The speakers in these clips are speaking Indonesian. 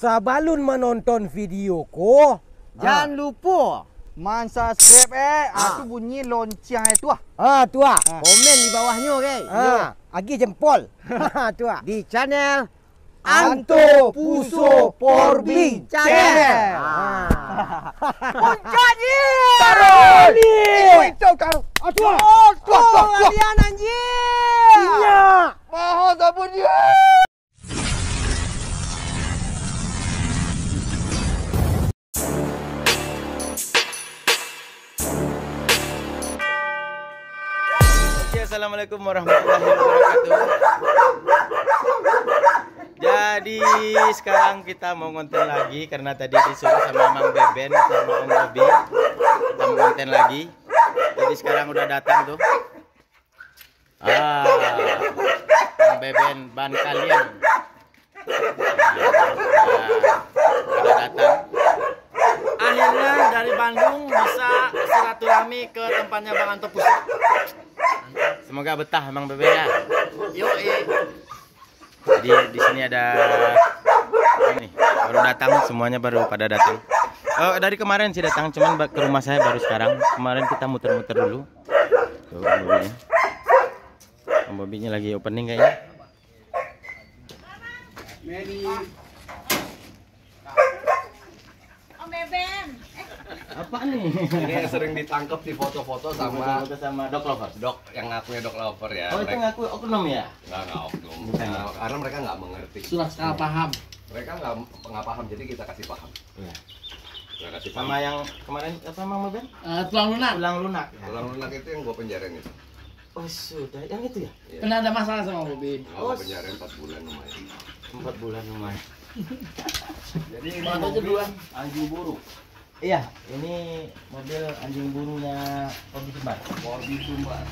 Sebelum menonton videoku, jangan lupa subscribe atau bunyi lonceng itu tua, komen di bawahnya, okay? Agi jempol. Tua. Di channel Anto Puso Porbi Channel. Puncaknya. Taruh ni. Itu taruh. Tua. Kalian anjing. Iya. Mohon sabun dia. Assalamualaikum warahmatullahi wabarakatuh. Jadi sekarang kita mau konten lagi karena tadi disuruh sama Mang Beben sama Om Bobi kita mau konten lagi. Jadi sekarang udah datang tuh. Mang Beben ban kalian. Udah datang. Akhirnya dari Bandung bisa silaturahmi ke tempatnya Bang Anto Puso. Semoga betah Mang Beben ya. Yoi. Jadi di sini ada ini baru datang, semuanya baru pada datang. Oh, dari kemarin sih datang, cuman ke rumah saya baru sekarang. Kemarin kita muter-muter dulu. Tuh Om Bobinya lagi opening kayaknya. Om Beben. Apa nih? Ini sering ditangkap di foto-foto sama Dok Lover. Dok yang ngakunya Dok Lover ya. Oh, itu ngaku oknum ya? Nggak oknum. Bukan. Karena mereka nggak mengerti. Sudah salah paham. Mereka nggak paham, jadi kita kasih paham. Iya. Kita kasih Sama paham. yang kemarin apa Mang Beben? Tulang lunak. Tulang lunak. Tulang lunak itu yang gua penjarain itu. Oh, sudah. Yang itu ya? Iya. Pernah ada masalah sama Bobby. Gua penjarain 4 bulan lumayan. 4 bulan lumayan. Jadi ini Mana aja mobil duluan? anjing buru. Iya, ini mobil anjing burunya Porbi Sumbar. Porbi Sumbar.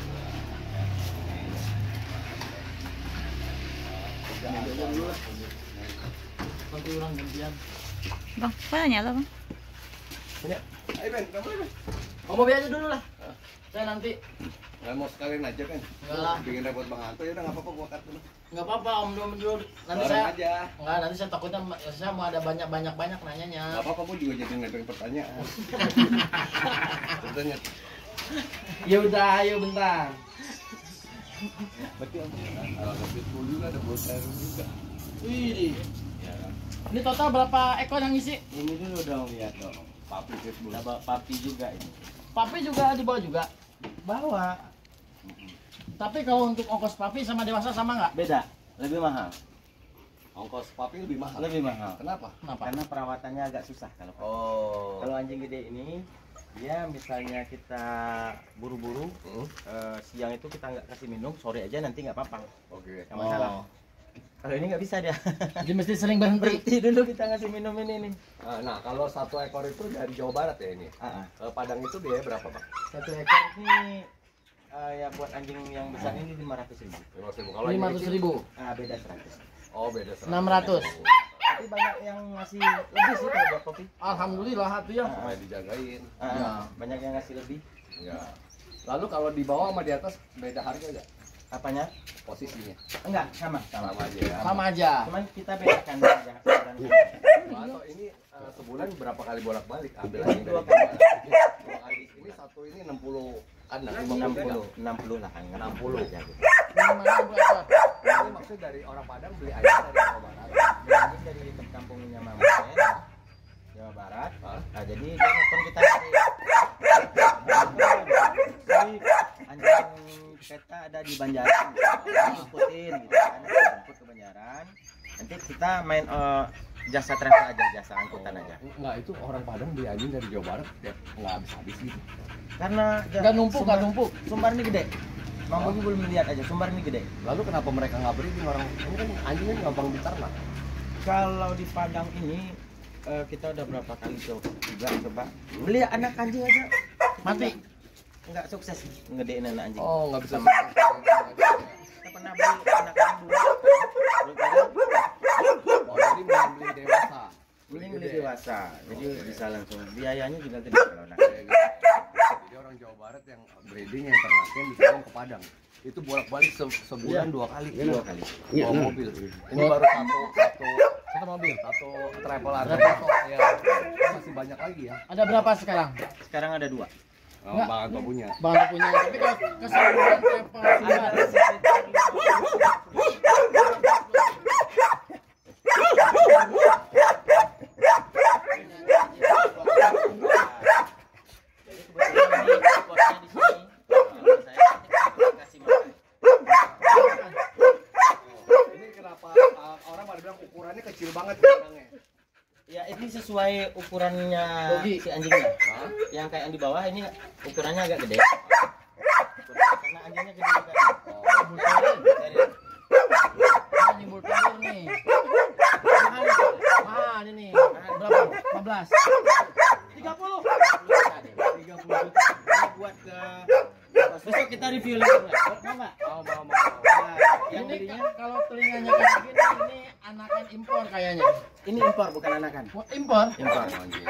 Nanti orang gantian. Bang, mana nyala bang? Ayo Ben, kamu Ben. Om Bobi aja dulu lah. Saya nanti. Nggak mau sekalian aja Ben. Enggak lah. Bikin repot Bang Anto ya udah nggak apa-apa gua cut dulu. Enggak apa-apa Om dulu. Nanti Bareng saya aja. enggak, nanti saya takutnya saya mau ada banyak nanyanya. Nggak apa-apa gua juga jadi nebeng pertanyaan. Pertanyaan. Ya udah, ayo bentar. Berarti ada pitbull juga, ada bullterrier juga. Wih. Ini total berapa ekor yang isi? Ini dulu dong lihat dong. Papi pitbull. Ada papi juga ini. Papi juga dibawa juga. Bawa. Tapi kalau untuk ongkos papi sama dewasa sama nggak? Beda, lebih mahal. Ongkos papi lebih mahal. Lebih mahal. Kenapa? Kenapa? Karena perawatannya agak susah kalau papi. Oh. Kalau anjing gede ini, dia misalnya kita buru-buru, siang itu kita nggak kasih minum, sore aja nanti nggak apa-apa, Oke. nggak masalah. Kalau ini nggak bisa dia. Jadi mesti sering berhenti. Berhenti dulu kita ngasih minum ini nih. Nah, kalau satu ekor itu dari Jawa Barat ya ini. Padang itu biaya berapa, Pak? Satu ekor ini ya buat anjing yang besar ini 500.000. 500.000. Kalau ini 500.000. Beda 100. Oh, beda 600. Tapi banyak yang ngasih lebih sih kalau buat kopi. Alhamdulillah tuh ya. Supaya dijagain. Banyak yang ngasih lebih. Ya. Lalu kalau di bawah sama di atas beda harga enggak? Apanya? Posisinya. Enggak, sama. Sama aja ya. Sama aja. Cuman kita bedakan aja. Atau ini sebulan berapa kali bolak-balik ambil anjing dari Dua Jawa Barat? Dua kali. Ini satu ini 60 kan 60 lah kan. 60 aja gitu. Minimalnya berapa? Ini maksudnya dari orang Padang beli aja dari Jawa Barat. Anjing dari kampungnya Mama Sen, Jawa Barat. Nah, jadi dia nelfon kita jadi anjing kita ada di Banjaran, ikutin gitu kan, jemput ke Banjaran. Nanti kita main jasa travel aja, jasa angkutan aja. Enggak, itu orang Padang beli anjing dari Jawa Barat ya enggak habis-habis gitu. Karena Nggak numpuk. Sumbar ini gede. Mang Bobi belum lihat aja, Sumbar ini gede. Lalu kenapa mereka nggak breeding orang? Ini kan anjingnya gampang diternak. Kalau di Padang ini kita udah berapa kali coba beli anak anjing aja Mati. nggak sukses ngedein anak anjing. Oh, nggak bisa. Kita pernah beli anak anjing Oh, jadi beli dewasa. beli dewasa, jadi bisa langsung biayanya juga gede kalau anak. Jadi orang orang Jawa Barat yang breeding yang ternaknya dikirim ke Padang. Itu bolak-balik sebulan 2 kali. 2 kali. Bawa mobil. Ini baru satu mobil, satu travel artinya. Ya, masih banyak lagi ya. Ada berapa sekarang? Sekarang ada 2. Oh, Bang Anto punya. Bang punya. Tapi kalau keseluruhan travel Ada Ini kenapa orang pada bilang ukurannya kecil banget kadangnya? Ya ini sesuai ukurannya Dogi. si anjingnya. Yang kayak yang di bawah ini ukurannya agak gede. Karena anjingnya gede juga. Ini bulldozer nih. Mahal ini. Berapa? 15. 30. 30 juta. Buat ke besok kita review lagi nggak? Mau nggak? Mau. Nah, yang Ini belinya kalau telinganya kayak gini, ini anakan impor kayaknya. ini impor bukan anakan. Oh, impor? Impor. Anjing.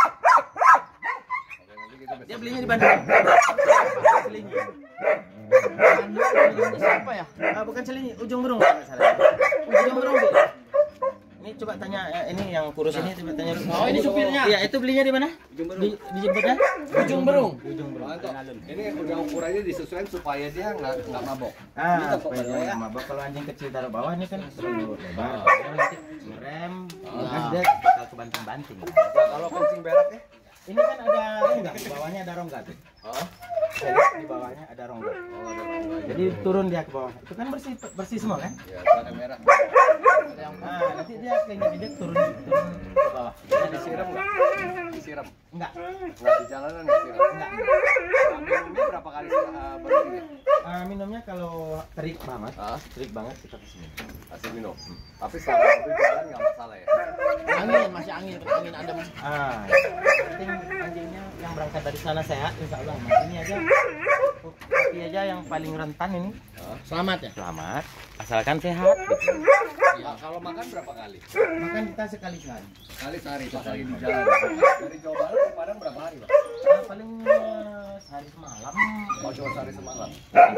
Oke, nanti kita Dia belinya di Bandung. Selingi. Bandung, siapa ya? Bukan selingi, ujung berung kalau nggak salah. Ujung berung. Bi. Ini coba tanya ini yang kurus ini coba tanya. Oh, ini supirnya? Iya, itu belinya di mana? Di jemputnya? Ujung berung. Bang Anto, ini udah ukurannya disesuaikan supaya dia nggak mabok. Supaya dia nggak mabok. Kalau anjing kecil taruh bawah ini kan terlalu lebar. Dia nanti ngerem, terus dia bakal kebanting-banting. Nah, kalau kencing berak ya? Ini kan ada rongga, di bawahnya ada rongga tuh. Oh, Di bawahnya ada rongga. Jadi turun dia ke bawah. Itu kan bersih semua kan? ya ada merah. Nah, nanti dia keinjak-injak turun ke bawah. Bisa disiram nggak? Disiram. Enggak. Nggak di jalanan nggak siram. Enggak. Minumnya berapa kali berhenti? Minumnya kalau terik banget kita kesini. Kasih minum. Tapi selama itu jalan nggak masalah ya. Angin, masih angin adem. Penting anjingnya yang berangkat dari sana sehat, insya Allah. Mas ini aja, tapi aja yang paling rentan ini Selamat ya? selamat, asalkan sehat. Gitu. Nah, kalau makan berapa kali? Makan kita sekali sehari. Sekali sehari di jalan. Dari Jawa Barat ke Padang berapa hari, Pak? Paling sehari semalam. Mau cuma sehari semalam.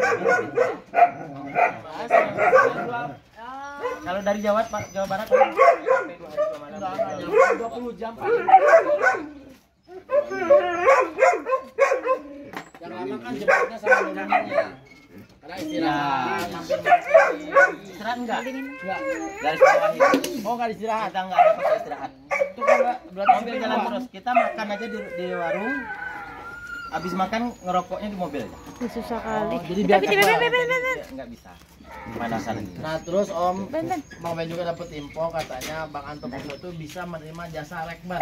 Kalau dari Jawa Barat paling sampai 2 hari 2 malam. 20 jam Pak. Yang lama kan jemputnya sama donannya. Karena istirahat, Istirahat enggak? Enggak. Garis bawahi. Oh, enggak istirahat. Kita enggak ada pakai istirahat. Itu kan berarti Mobil jalan terus. Kita makan aja di warung. Habis makan ngerokoknya di mobil aja. Susah kali. Jadi biar Enggak bisa. Pemanasan. Nah, terus Om Bang Ben juga dapat info katanya Bang Anto Puso itu bisa menerima jasa rekbat.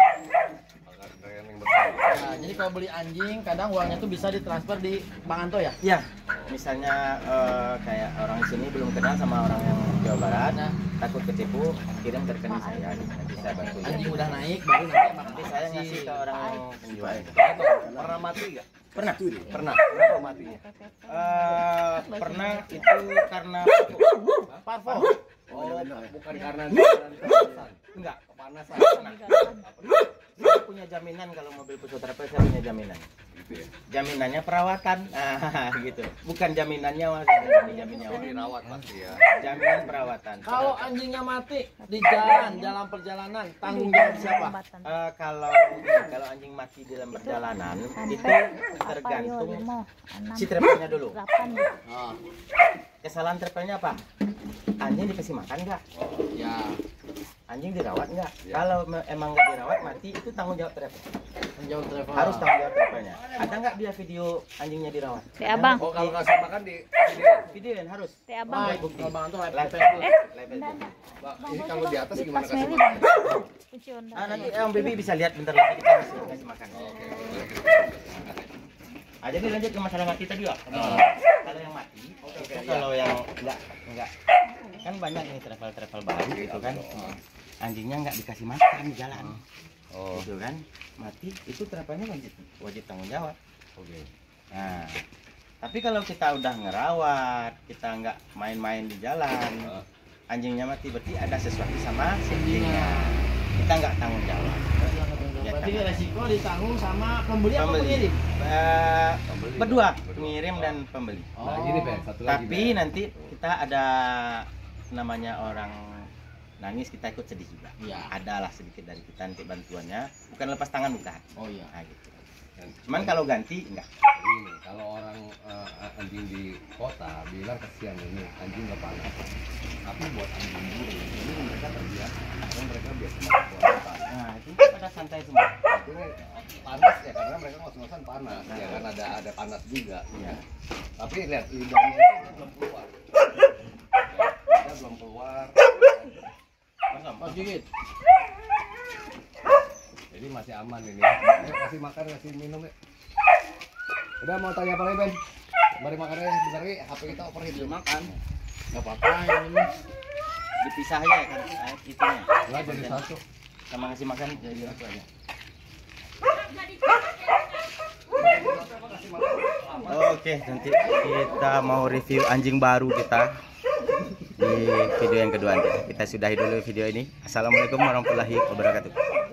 Nah, jadi kalau beli anjing kadang uangnya tuh bisa ditransfer di Bang Anto ya? Iya. Misalnya kayak orang di sini belum kenal sama orang yang Jawa Barat, takut ketipu, kirim ke rekening saya. Nanti saya bantu. Anjing udah naik baru nanti Bang Nanti Anto saya ngasih ke orang yang penjual. Pernah mati nggak? Pernah. Kenapa matinya? Pernah itu karena Parvo. Oh, bukan karena enggak. kepanasan. Saya punya jaminan kalau mobil Puso Travel, saya punya jaminan. Gitu ya. Jaminannya perawatan, gitu. Bukan jaminannya mas, jaminnya Dirawat pasti ya. jaminan perawatan. Kalau anjingnya mati di dalam perjalanan, tanggung jawab siapa? Kalau anjing mati dalam perjalanan itu tergantung si travelnya dulu. Oh, Kesalahan travelnya apa? Anjing dikasih makan nggak? ya. Anjing dirawat nggak? Ya. Kalau emang nggak dirawat mati itu tanggung jawab travel. Tanggung jawab travel. Harus tanggung jawab travelnya. Ada nggak dia video anjingnya dirawat? Teh abang. Oh, kalau kasih makan di Videoin harus. Teh abang. Baik, kalau Bang Anto live Live Facebook. ini kalau di atas gimana Pas kasih Meli. makan? Kunci Honda. Nanti Om Bibi bisa lihat bentar lagi kita kasih makan. Jadi lanjut ke masalah mati tadi Pak. Kalau yang mati, kalau yang enggak kan banyak nih travel baru gitu kan. Anjingnya nggak dikasih makan di jalan. Oh, Gitu kan. Mati itu travelnya wajib tanggung jawab. oke. Nah, tapi kalau kita udah ngerawat, kita nggak main-main di jalan, anjingnya mati berarti ada sesuatu sama si anjingnya. Kita nggak tanggung jawab. Ya Berarti resiko ditanggung sama pembeli apa Pembeli. pengirim? Berdua, pengirim dan pembeli. Nah, gini Ben, satu lagi. Tapi nanti kita ada namanya orang nangis, kita ikut sedih juga. Iya. Adalah sedikit dari kita nanti bantuannya, bukan lepas tangan bukan. Oh iya. Nah, gitu. Cuman kalau ganti enggak. Ini kalau orang anjing di kota bilang kesian ini anjing nggak panas, tapi buat anjing buru ini mereka terbiasa, karena mereka biasa makan panas. Nah, itu pada santai semua. Tapi ini panas ya karena mereka ngos-ngosan panas, ya kan ada panas juga. Iya. Tapi lihat lidahnya itu dia belum keluar, dia belum keluar, Pas gigit. jadi masih aman ini. Kasih makan, kasih minum ya. Udah mau tanya apa lagi Ben? Mari makan aja bentar lagi, HP kita overheat. Belum makan. Gak apa-apa ini mah. Dipisah aja kan itunya. Enggak jadi satu. Sama ngasih makan jadi satu aja. Oke, nanti kita mau review anjing baru kita di video yang kedua nanti. Kita sudahi dulu video ini. Assalamualaikum warahmatullahi wabarakatuh.